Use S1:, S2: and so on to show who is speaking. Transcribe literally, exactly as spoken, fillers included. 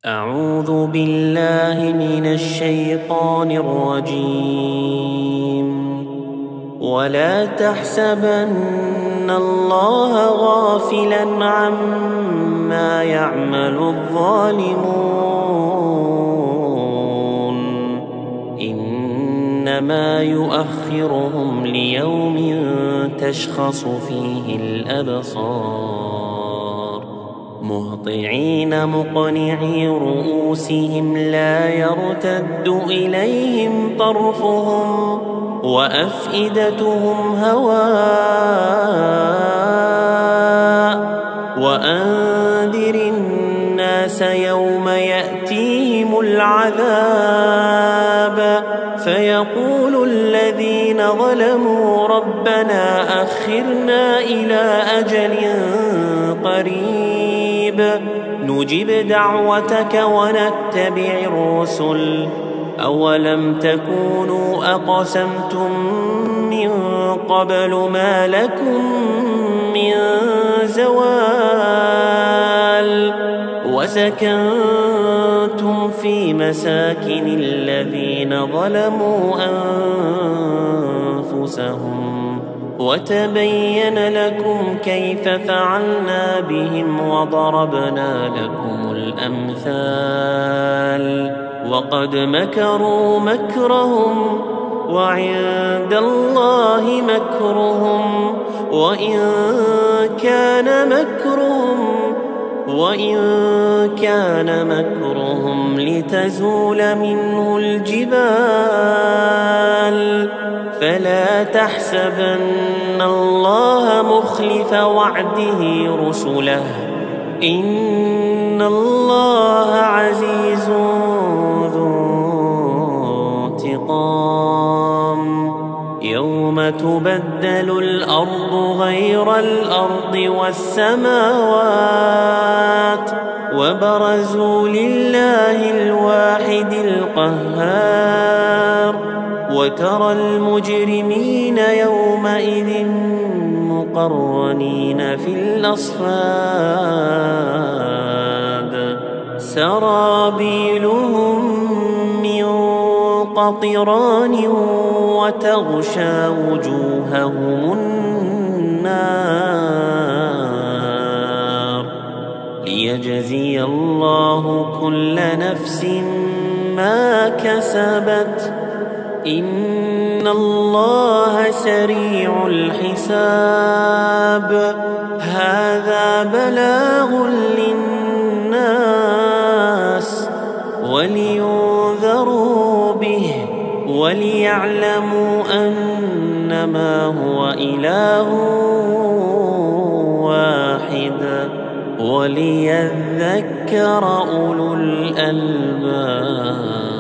S1: أعوذ بالله من الشيطان الرجيم. ولا تحسبن الله غافلا عما يعمل الظالمون، إنما يؤخرهم ليوم تشخص فيه الأبصار، مهطعين مقنعي رؤوسهم لا يرتد إليهم طرفهم وأفئدتهم هواء. وأنذر الناس يوم يأتيهم العذاب فيقول الذين ظلموا ربنا أخرنا إلى أجل قريب نجب دعوتك ونتبع الرسل، أولم تكونوا أقسمتم من قبل ما لكم من زوال، وسكنتم في مساكن الذين ظلموا أنفسهم، وتبين لكم كيف فعلنا بهم وضربنا لكم الأمثال، وقد مكروا مكرهم وعند الله مكرهم، وإن كان مكرهم وإن كان مكرهم لتزول منه الجبال، فلا تحسبن الله مخلف وعده رسله، إن الله عزيز ذو انتقام. يوم تبدل الأرض غير الأرض والسماوات، وبرزوا لله الواحد القهار، وترى المجرمين يومئذ مقرنين في الأصفاد، سرابيلهم من قطران وتغشى وجوههم النار، ليجزي الله كل نفس ما كسبت، إن الله سريع الحساب. هذا بلاغ للناس ولينذروا به وليعلموا أنما هو إله واحد، وليذكر أولو الألباب.